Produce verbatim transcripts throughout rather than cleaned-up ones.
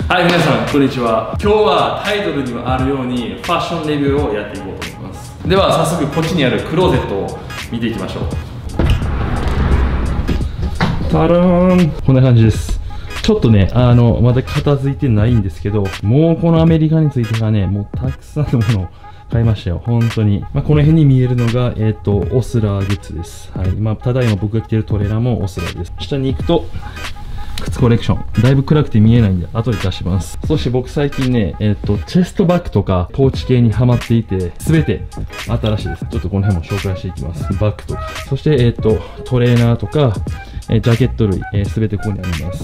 はい、皆さんこんにちは。今日はタイトルにもあるようにファッションレビューをやっていこうと思います。では早速こっちにあるクローゼットを見ていきましょう。タラーン、こんな感じです。ちょっとね、あのまだ片付いてないんですけど、もうこのアメリカについてがね、もうたくさんのものを買いましたよ、本当に。まあ、この辺に見えるのが、えっと、オスラーグッズです。はい。まあ、ただいま僕が着てるトレーナーもオスラーです。下に行くと、靴コレクション。だいぶ暗くて見えないんで、後で出します。そして僕最近ね、えっと、チェストバッグとか、ポーチ系にハマっていて、すべて新しいです。ちょっとこの辺も紹介していきます。バッグとか。そして、えっと、トレーナーとか、えジャケット類、えー、すべてここにあります。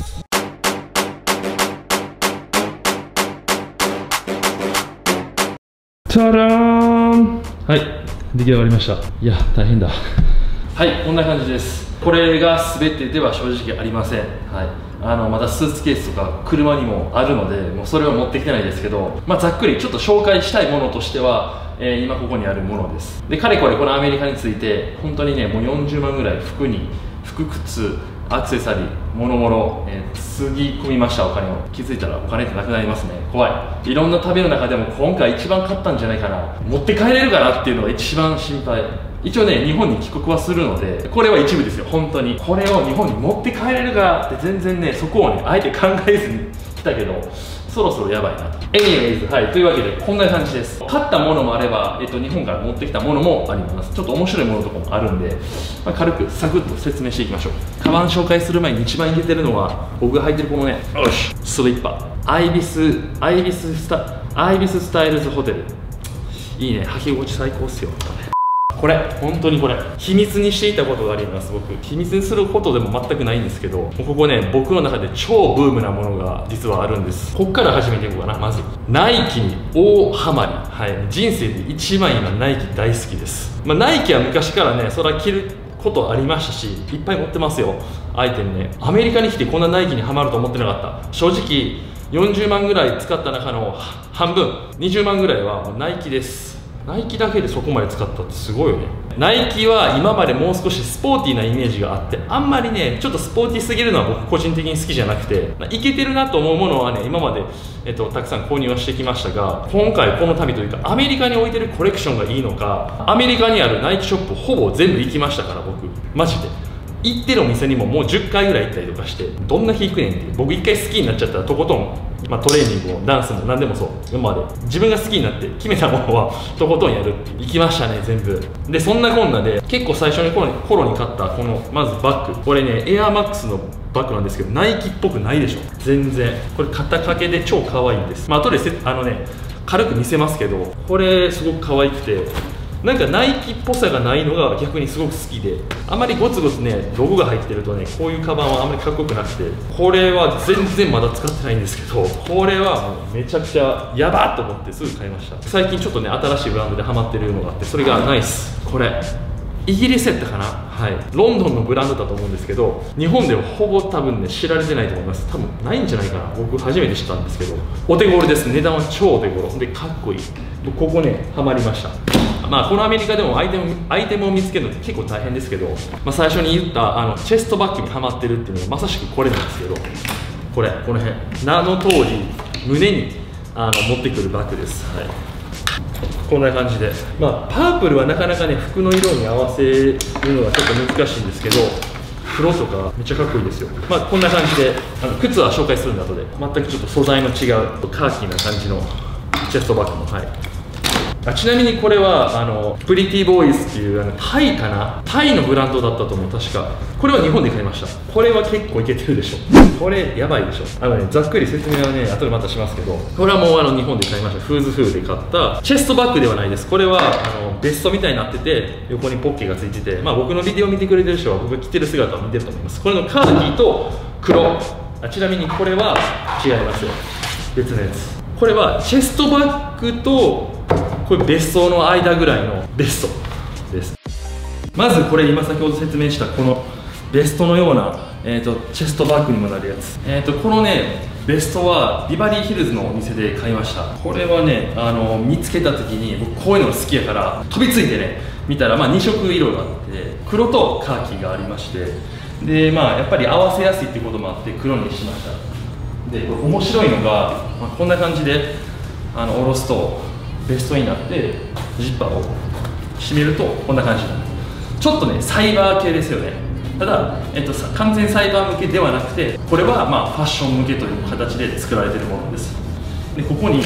チャラーン、はい、出来上がりました。いや、大変だ。はい、こんな感じです。これが全てでは正直ありません。はい、あのまたスーツケースとか車にもあるので、もうそれは持ってきてないですけど、まあ、ざっくりちょっと紹介したいものとしては、えー、今ここにあるものです。で、かれこれこのアメリカについて本当にね、もうよんじゅうまんぐらい服に、服、靴、アクセサリー、もろもろ、えー、つぎ込みました。お金を気づいたらお金ってなくなりますね。怖い。いろんな旅の中でも今回一番買ったんじゃないかな、持って帰れるかなっていうのが一番心配。一応ね、日本に帰国はするので、これは一部ですよ、本当に。これを日本に持って帰れるかって全然ね、そこをね、あえて考えずに来たけど、そろそろやばいなと。Anyways、はい、というわけでこんな感じです。買ったものもあれば、えっと、日本から持ってきたものもあります。ちょっと面白いものとかもあるんで、まあ、軽くサクッと説明していきましょう。カバン紹介する前に一番いけてるのは、僕が履いてるこのね、よし、スリッパ。アイビス、アイビススタ、アイビススタイルズホテル。いいね、履き心地最高っすよ。これ、本当にこれ、秘密にしていたことがあります。僕秘密にすることでも全くないんですけど、ここね、僕の中で超ブームなものが実はあるんです。こっから始めていこうかな。まずナイキに大ハマり。はい、人生で一番今ナイキ大好きです。まあ、ナイキは昔からね、それは着ることありましたし、いっぱい持ってますよ、アイテムね。アメリカに来てこんなナイキにハマると思ってなかった。正直よんじゅうまんぐらい使った中の半分、にじゅうまんぐらいはもうナイキです。ナイキだけでそこまで使ったってすごいよね。ナイキは今までもう少しスポーティーなイメージがあって、あんまりね、ちょっとスポーティーすぎるのは僕個人的に好きじゃなくて、イケてるなと思うものはね、今まで、えっと、たくさん購入はしてきましたが、今回この旅というかアメリカに置いてるコレクションがいいのか、アメリカにあるナイキショップほぼ全部行きましたから、僕マジで行ってるお店にももうじゅっかいぐらい行ったりとかして、どんな日行くねんって。僕いっかい好きになっちゃったらとことん、まあ、トレーニングもダンスも何でもそう、今まで自分が好きになって決めたものはとことんやるって行きましたね、全部。でそんなこんなで結構最初に頃に頃に買ったこのまずバッグ、これねエアマックスのバッグなんですけど、ナイキっぽくないでしょ、全然。これ肩掛けで超可愛いんです。まあ後でせあのね軽く見せますけど、これすごく可愛くて、なんかナイキっぽさがないのが逆にすごく好きで、あまりゴツゴツねロゴが入ってるとね、こういうカバンはあんまりかっこよくなくて、これは全然まだ使ってないんですけど、これはもうめちゃくちゃやばっと思ってすぐ買いました。最近ちょっとね新しいブランドでハマってるのがあって、それがナイス。これイギリスやったかな、はい、ロンドンのブランドだと思うんですけど、日本ではほぼ多分ね知られてないと思います。多分ないんじゃないかな、僕初めて知ったんですけど、お手頃です。値段は超お手頃でかっこいい。ここねハマりました。まあこのアメリカでもアイテムアイテムを見つけるのって結構大変ですけど、まあ、最初に言ったあのチェストバッグにはまってるっていうのがまさしくこれなんですけど、これこの辺名の通り胸にあの持ってくるバッグです。はい、こんな感じで、まあ、パープルはなかなかね服の色に合わせるのはちょっと難しいんですけど、黒とかめっちゃかっこいいですよ。まあこんな感じで、あの靴は紹介するんだとで、全くちょっと素材の違うカーキーな感じのチェストバッグも、はい。あ、ちなみにこれはあのプリティボーイズっていうあのタイかな、タイのブランドだったと思う、確か。これは日本で買いました。これは結構いけてるでしょ、これやばいでしょ。あのねざっくり説明はね後でまたしますけど、これはもうあの日本で買いました。フーズフーで買ったチェストバッグではないです。これはあのベストみたいになってて、横にポッケがついてて、まあ僕のビデオを見てくれてる人は僕が着てる姿を見てると思います。これのカーキーと黒、あ、ちなみにこれは違いますよ、別のやつ。これはチェストバッグとこれ別荘の間ぐらいのベストです。まずこれ今先ほど説明したこのベストのような、えー、とチェストバッグにもなるやつ、えー、とこのねベストはビバリーヒルズのお店で買いました。これはねあの見つけた時に僕こういうのが好きやから飛びついてね見たら、まあ、に色色があって黒とカーキがありまして、でまあやっぱり合わせやすいってこともあって黒にしました。 でこれ面白いのが、まあ、こんな感じであの下ろすとベストになってジッパーを閉めるとこんな感じになる。ちょっとねサイバー系ですよね。ただ、えっと、完全サイバー向けではなくて、これはまあファッション向けという形で作られているものです。でここに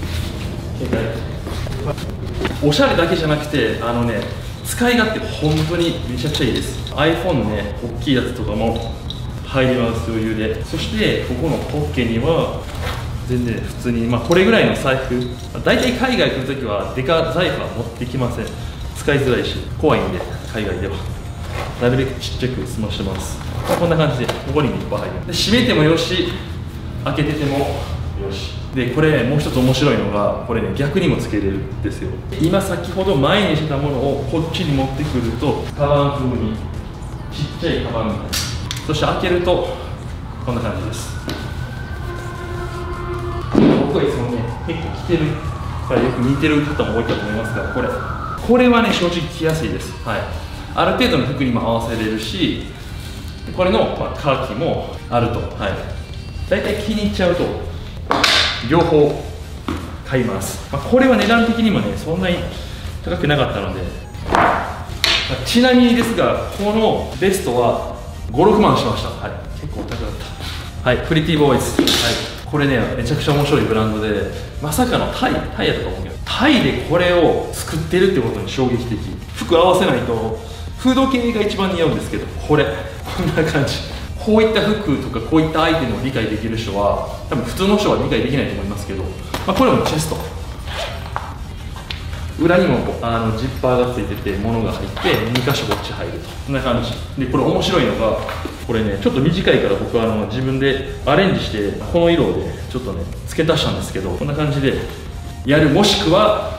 おしゃれだけじゃなくて、あのね使い勝手本当にめちゃくちゃいいです。 iPhone ね大きいやつとかも入ります余裕で。そしてここのポッケには全然普通に、まあ、これぐらいの財布、大体海外来るときはデカ財布は持ってきません。使いづらいし怖いんで、海外ではなるべくちっちゃく済ましてます。こんな感じでここにもいっぱい入る。で閉めてもよし、開けててもよし。でこれもう一つ面白いのが、これね逆にもつけれるんですよ。今先ほど前にしてたものをこっちに持ってくるとカバン風にちっちゃいカバンみたいな。そして開けるとこんな感じです。僕はいつもね結構着てるからよく似てる方も多いかと思いますが、これこれはね正直着やすいです。はい、ある程度の服にも合わせれるし、これの、まあ、カーキもあると、はい、大体気に入っちゃうと両方買います。まあ、これは値段的にもねそんなに高くなかったので、まあ、ちなみにですがこのベストはご、ろくまんしました。はい、結構高かった。はい、プリティボーイズ、はい、これねめちゃくちゃ面白いブランドで、まさかのタイタイやとか思うけど、タイでこれを作ってるってことに衝撃的。服合わせないとフード系が一番似合うんですけど、これこんな感じ。こういった服とかこういったアイテムを理解できる人は多分普通の人は理解できないと思いますけど、まあ、これもチェスト、裏にもあのジッパーがついてて物が入ってにかしょこっち入ると、こんな感じで。これ面白いのが、これねちょっと短いから僕はあの自分でアレンジしてこの色でちょっとね付け足したんですけど、こんな感じでやる。もしくは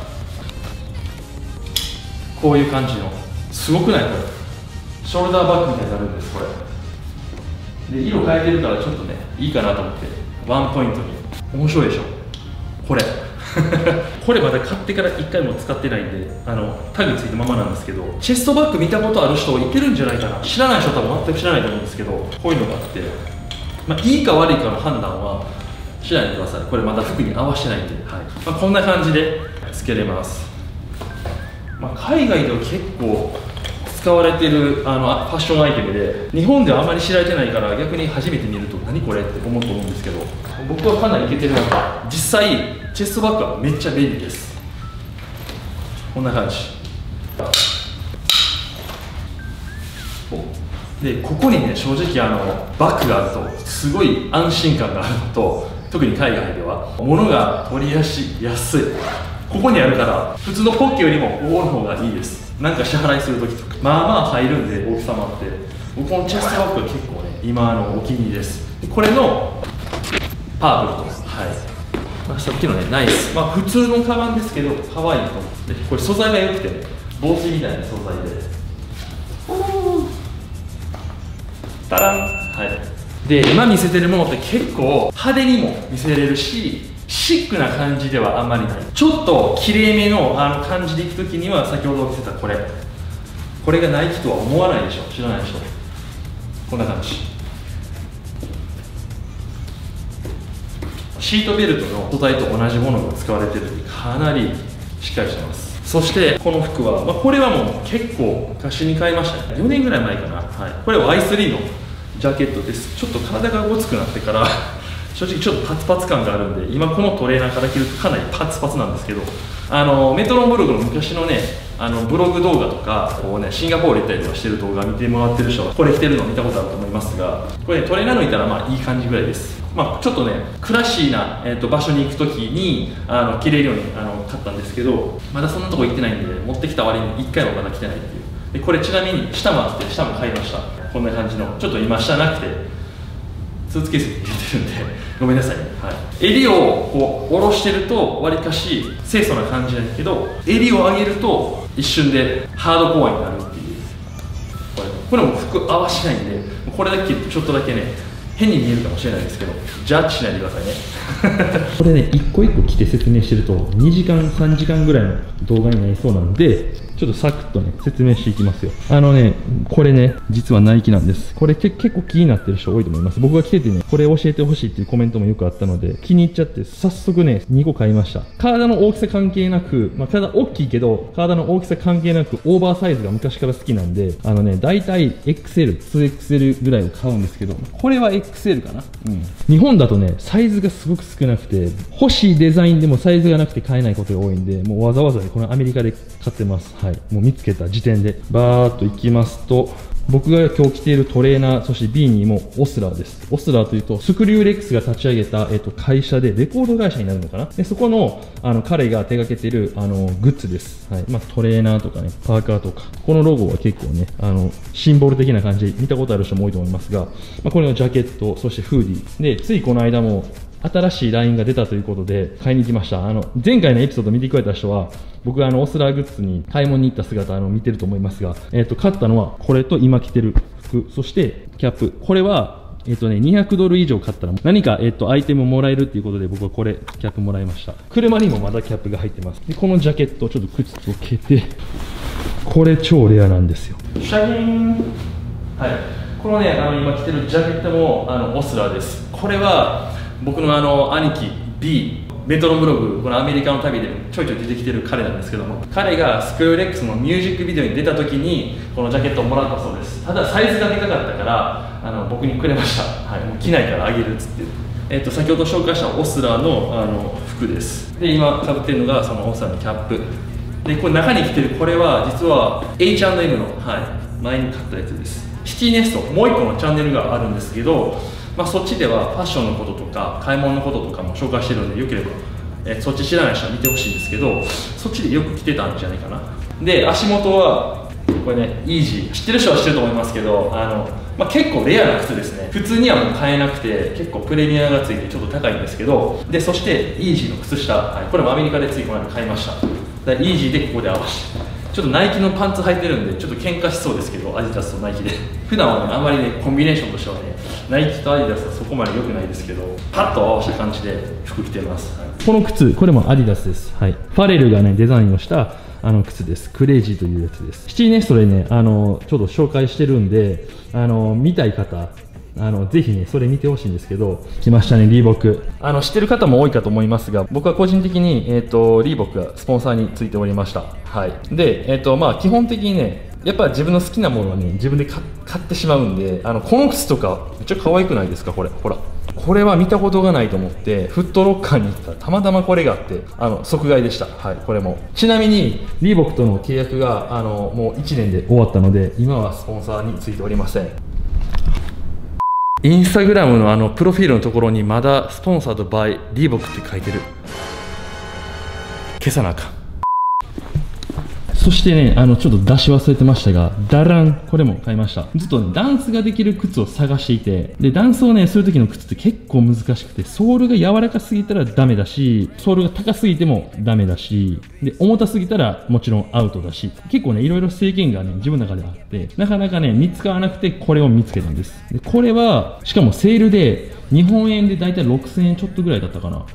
こういう感じの、すごくないこれ、ショルダーバッグみたいになるんです。これで色変えてるからちょっとねいいかなと思ってワンポイントに。面白いでしょこれこれまだ買ってからいっかいも使ってないんで、あのタグついたままなんですけど、チェストバッグ見たことある人いてるんじゃないかな。知らない人は多分全く知らないと思うんですけど、こういうのがあって、まあ、いいか悪いかの判断はしないでください。これまた服に合わせてないんで、はい、まあ、こんな感じでつけれます。まあ、海外では結構使われてるあのファッションアイテムで、日本ではあまり知られてないから逆に初めて見ると何これって思うと思うんですけど、僕はかなりいけてるので、実際チェストバッグはめっちゃ便利です。こんな感じで、ここにね正直あのバッグがあるとすごい安心感があるのと、特に海外では物が取りやすい安い、ここにあるから普通のポッケよりもここの方がいいです。なんか支払いするときとかまあまあ入るんで、大きさもあって、僕このチェストバッグは結構ね今のお気に入りです。これのパープルと、はい、まあ、さっきのねナイス、まあ、普通のカバンですけど可愛いと思って、これ素材が良くてね、帽子みたいな素材で、タラン、はい、で今見せてるものって結構派手にも見せれるし、シックな感じではあんまりない。ちょっときれいめのあの感じでいくときには、先ほど見せたこれこれがナイキとは思わないでしょ、知らない人。こんな感じ、シートベルトの素材と同じものが使われてるんで、かなりしっかりしてます。そしてこの服は、まあ、これはもう結構昔に買いましたね。よねんぐらい前かな、はい、これは ワイスリー のジャケットです。ちょっと体がごつくなってから正直ちょっとパツパツ感があるんで、今このトレーナーから着るとかなりパツパツなんですけど、あのメトロンブログの昔のねあのブログ動画とかこう、ね、シンガポール行ったりとかしてる動画見てもらってる人はこれ着てるの見たことあると思いますが、これ、ね、トレーナーのいたらまあいい感じぐらいです。まあ、ちょっとねクラシーな、えー、と場所に行くときにあの着れるようにあの買ったんですけど、まだそんなとこ行ってないんで、持ってきた割にいっかいもまだ着てないっていう。でこれちなみに下もあって、下も買いました。こんな感じの、ちょっと今下なくてスーツケースに入れてるんでごめんなさい、はい、襟をこう下ろしてるとわりかし清楚な感じなんだけど、襟を上げると一瞬でハードコアになるっていう。これこれも服合わしないんで、これだけ着るとちょっとだけね変に見えるかもしれないですけど、ジャッジしないでくださいねこれね一個一個着て説明してるとにじかんさんじかんぐらいの動画になりそうなんで、 ちょっとサクッとね、説明していきますよ。あのね、これね、実はナイキなんです。これけ結構気になってる人多いと思います。僕が着ててね、これ教えてほしいっていうコメントもよくあったので、気に入っちゃって、早速ね、にこ買いました。体の大きさ関係なく、まあ、体大きいけど、体の大きさ関係なく、オーバーサイズが昔から好きなんで、あのね、だいたい エックスエル、ツーエックスエル ぐらいを買うんですけど、これは エックスエル かな。うん。日本だとね、サイズがすごく少なくて、欲しいデザインでもサイズがなくて買えないことが多いんで、もうわざわざね、このアメリカで買ってます。はい。もう見つけた時点で。バーっと行きますと、僕が今日着ているトレーナー、そして ビーニーもオスラーです。オスラーというと、スクリューレックスが立ち上げた、えっと、会社で、レコード会社になるのかな。で、そこの、あの、彼が手掛けている、あの、グッズです。はい。まあ、トレーナーとかね、パーカーとか。このロゴは結構ね、あの、シンボル的な感じで見たことある人も多いと思いますが、まあ、これのジャケット、そしてフーディー。で、ついこの間も、新しいラインが出たということで買いに来ました。あの、前回のエピソード見てくれた人は、僕があの、オスラーグッズに買い物に行った姿、あの、見てると思いますが、えっと、買ったのは、これと今着てる服、そして、キャップ。これは、えっとね、にひゃくドル以上買ったら、何か、えっと、アイテムもらえるっていうことで、僕はこれ、キャップもらいました。車にもまだキャップが入ってます。で、このジャケット、ちょっと靴とけて、これ超レアなんですよ。シャギーン。はい。このね、あの、今着てるジャケットも、あの、オスラーです。これは、僕のあの兄貴 B メトロブログ、このアメリカの旅でちょいちょい出てきてる彼なんですけども、彼がスクールレックスのミュージックビデオに出た時にこのジャケットをもらったそうです。ただサイズがでかかったからあの僕にくれました。はい、もう着ないからあげるっつって、えっと、先ほど紹介したオスラーのあの服です。で今かぶってるのがそのオスラーのキャップで、これ中に着てるこれは実は エイチアンドエム の、はい、前に買ったやつです。シティネストもう一個のチャンネルがあるんですけど、まあ、そっちではファッションのこととか買い物のこととかも紹介してるので、よければ、えー、そっち知らない人は見てほしいんですけど、そっちでよく着てたんじゃないかな。で足元はこれね、イージー知ってる人は知ってると思いますけど、あの、まあ、結構レアな靴ですね。普通にはもう買えなくて結構プレミアがついてちょっと高いんですけど、でそしてイージーの靴下、はい、これもアメリカでついこの間買いました。だイージーでここで合わせて、ちょっとナイキのパンツ履いてるんでちょっと喧嘩しそうですけど、アディダスとナイキで普段はね、あんまりねコンビネーションとしてはね、ナイキとアディダスはそこまで良くないですけど、パッと合わせた感じで服着てます、はい、この靴、これもアディダスです。はい、ファレルがねデザインをしたあの靴です。クレイジーというやつです。シティネストでね、あのちょっと紹介してるんで、あの見たい方、あのぜひねそれ見てほしいんですけど、来ましたね、リーボック。あの知ってる方も多いかと思いますが、僕は個人的に、えー、とリーボックがスポンサーについておりました。はい、で、えーとまあ、基本的にね、やっぱ自分の好きなものはね自分で買ってしまうんで、あのこの靴とかめっちゃ可愛くないですか。これほら、これは見たことがないと思ってフットロッカーに行ったらたまたまこれがあって、あの即買いでした。はい、これもちなみにリーボックとの契約があのもういちねんで終わったので、今はスポンサーについておりません。インスタグラムのあのプロフィールのところにまだスポンサードバイリーボックって書いてる。消さなあかん。そしてね、あのちょっと出し忘れてましたが、ダラン、これも買いました。ずっとねダンスができる靴を探していて、でダンスをねする時の靴って結構難しくて、ソールが柔らかすぎたらダメだし、ソールが高すぎてもダメだし、で重たすぎたらもちろんアウトだし、結構ねいろいろ制限がね自分の中であって、なかなかね見つからなくて、これを見つけたんです。でこれはしかもセールで日本円でだいたいろくせんえんちょっとぐらいだったかな。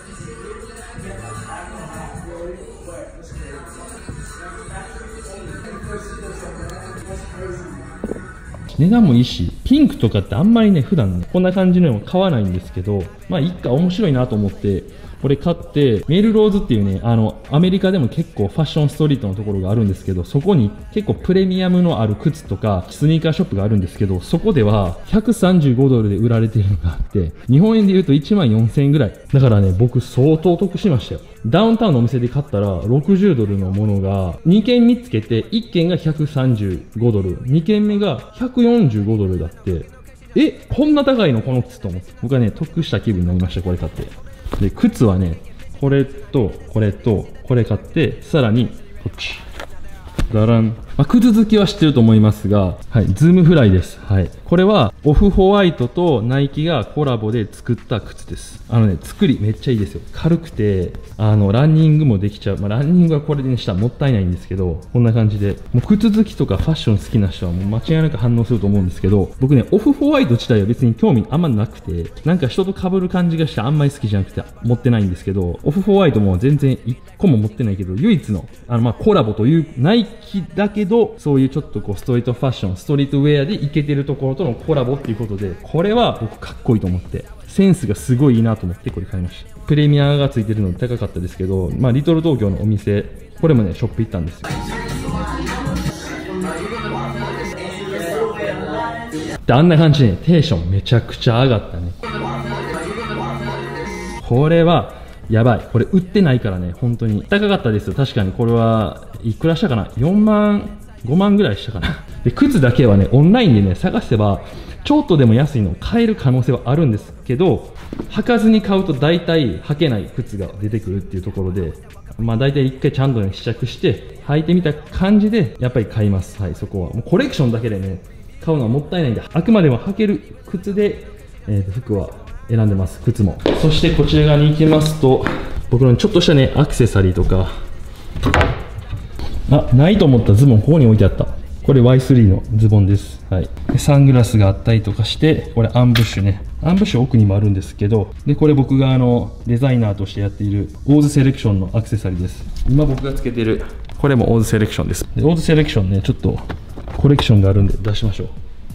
値段もいいし、ピンクとかってあんまりね普段ねこんな感じのも買わないんですけど、まあいっか、面白いなと思ってこれ買って、メルローズっていうね、あのアメリカでも結構ファッションストリートのところがあるんですけど、そこに結構プレミアムのある靴とかスニーカーショップがあるんですけど、そこではひゃくさんじゅうごドルで売られているのがあって、日本円で言うといちまんよんせんえんぐらいだからね、僕相当得しましたよ。ダウンタウンのお店で買ったらろくじゅうドルのものがにけん見つけて、いっけんがひゃくさんじゅうごドル、にけんめがひゃくよんじゅうごドルだって、え、こんな高いのこの靴と思って、僕はね得した気分になりました、これ買って。で靴はね、これとこれとこれ買って、さらにこっちダランまあ、靴好きは知ってると思いますが、はい、ズームフライです。はい。これは、オフホワイトとナイキがコラボで作った靴です。あのね、作りめっちゃいいですよ。軽くて、あの、ランニングもできちゃう。まあ、ランニングはこれにしたらもったいないんですけど、こんな感じで、もう靴好きとかファッション好きな人はもう間違いなく反応すると思うんですけど、僕ね、オフホワイト自体は別に興味あんまなくて、なんか人と被る感じがしてあんまり好きじゃなくて持ってないんですけど、オフホワイトも全然いっこも持ってないけど、唯一の、あの、まあ、コラボという、ナイキだけど、そういうちょっとこう、ストリートファッション、ストリートウェアでイケてるところとのコラボっていうことで、これは僕かっこいいと思って、センスがすごいいいなと思ってこれ買いました。プレミアがついてるので高かったですけど、まあ、リトル東京のお店、これもね、ショップ行ったんですよ。で、あんな感じで、ね、テンションめちゃくちゃ上がったね。これは、やばい。これ売ってないからね、本当に。高かったですよ。確かにこれはいくらしたかな ?よんまん、ごまんぐらいしたかな。で、靴だけはね、オンラインでね、探せば、ちょっとでも安いのを買える可能性はあるんですけど、履かずに買うと大体履けない靴が出てくるっていうところで、まあ大体一回ちゃんとね、試着して履いてみた感じで、やっぱり買います。はい、そこは。もうコレクションだけでね、買うのはもったいないんで、あくまでも履ける靴で、えー、服は選んでます。靴も。そしてこちら側に行きますと、僕のちょっとしたね、アクセサリーとか、あ、ないと思ったズボンここに置いてあった。これ ワイスリー のズボンです。はい。でサングラスがあったりとかして、これアンブッシュね。アンブッシュ奥にもあるんですけど、で、これ僕があの、デザイナーとしてやっている、オーズセレクションのアクセサリーです。今僕がつけてる、これもオーズセレクションです。で、オーズセレクションね、ちょっと、コレクションがあるんで出しましょう。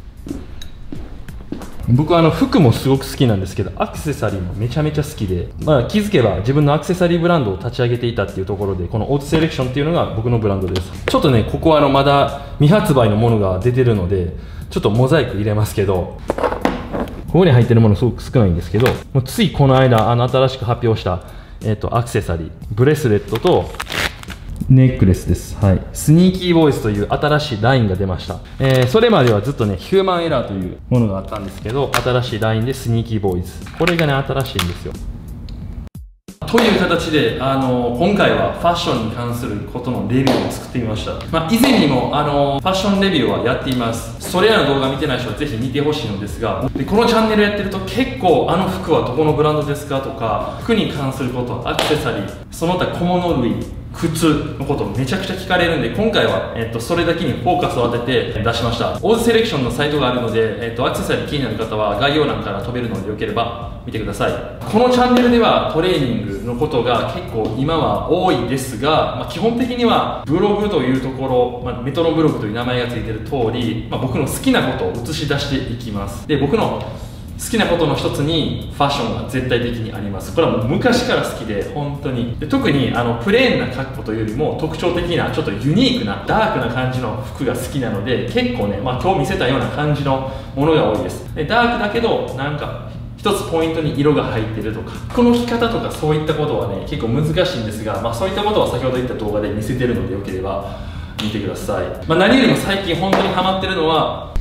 僕はあの服もすごく好きなんですけど、アクセサリーもめちゃめちゃ好きで、まあ、気づけば自分のアクセサリーブランドを立ち上げていたっていうところで、このオートセレクションっていうのが僕のブランドです。ちょっとね、ここはあのまだ未発売のものが出てるので、ちょっとモザイク入れますけど、ここに入ってるものすごく少ないんですけど、もうついこの間、あの新しく発表した、えっと、アクセサリー、ブレスレットと、ネックレスです。はい。スニーキーボーイズという新しいラインが出ました。えー、それまではずっとね、ヒューマンエラーというものがあったんですけど、新しいラインでスニーキーボーイズ。これがね、新しいんですよ。という形で、あの今回はファッションに関することのレビューを作ってみました。まあ、以前にも、あのファッションレビューはやっています。それらの動画見てない人はぜひ見てほしいのですが、でこのチャンネルやってると結構、あの服はどこのブランドですかとか、服に関すること、アクセサリー、その他小物類、靴のことをめちゃくちゃ聞かれるんで、今回は、えっと、それだけにフォーカスを当てて出しました。オーズセレクションのサイトがあるので、えっと、アクセサリー気になる方は概要欄から飛べるのでよければ見てください。このチャンネルではトレーニングのことが結構今は多いですが、まあ、基本的にはブログというところ、まあ、メトロブログという名前がついている通り、まあ、僕の好きなことを映し出していきます。で、僕の好きなことの一つにファッションが絶対的にあります。これはもう昔から好きで、本当にで特にあのプレーンな格好というよりも特徴的なちょっとユニークなダークな感じの服が好きなので、結構ね、まあ、今日見せたような感じのものが多いです。でダークだけどなんか一つポイントに色が入ってるとか、この着方とかそういったことはね結構難しいんですが、まあ、そういったことは先ほど言った動画で見せてるのでよければ見てください。まあ、何よりも最近本当にハマってるのは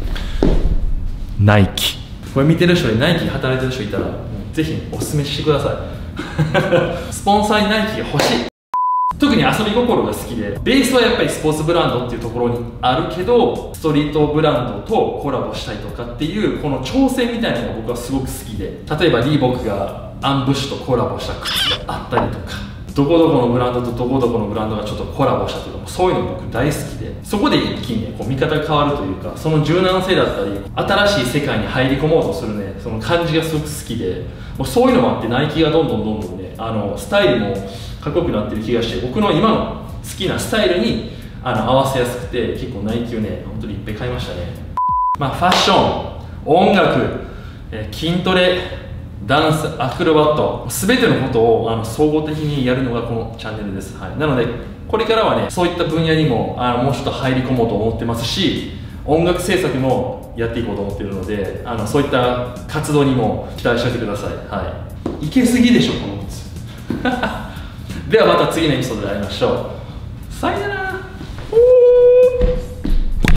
ナイキ。これ見てる人でナイキ働いてる人いたらぜひおすすめしてくださいスポンサーにナイキが欲しい。特に遊び心が好きで、ベースはやっぱりスポーツブランドっていうところにあるけど、ストリートブランドとコラボしたいとかっていうこの挑戦みたいなのが僕はすごく好きで、例えばリーボックがアンブッシュとコラボした靴があったりとか、どこどこのブランドとどこどこのブランドがちょっとコラボしたとか、そういうの僕大好きで、そこで一気にねこう見方が変わるというか、その柔軟性だったり新しい世界に入り込もうとするねその感じがすごく好きで、もうそういうのもあってナイキがどんどんどんどんねあのスタイルもかっこよくなってる気がして、僕の今の好きなスタイルにあの合わせやすくて、結構ナイキをね本当にいっぱい買いましたね。まあファッション、音楽、え筋トレ、ダンス、アクロバット、全てのことをあの総合的にやるのがこのチャンネルです。はい、なのでこれからはねそういった分野にもあのもうちょっと入り込もうと思ってますし、音楽制作もやっていこうと思っているので、あのそういった活動にも期待しておいてください。はい、いけすぎでしょこの靴ではまた次のエピソードで会いましょう。さよなら。